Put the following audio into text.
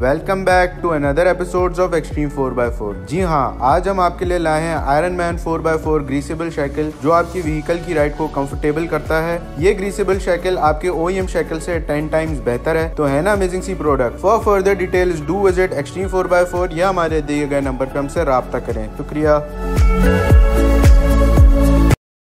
Welcome back to another episodes of extreme 4x4। जी हाँ, आज हम आपके लिए लाए हैं आयरन मैन 4x4 ग्रीसेबल शैकल, जो आपकी व्हीकल की राइड को कंफर्टेबल करता है। ये ग्रीसेबल शैकल आपके OEM शैकल से 10 टाइम्स बेहतर है। तो है ना अमेजिंग सी product. For further details do visit extreme 4x4 या हमारे दिए गए नंबर पर हमसे राब्ता करें। शुक्रिया।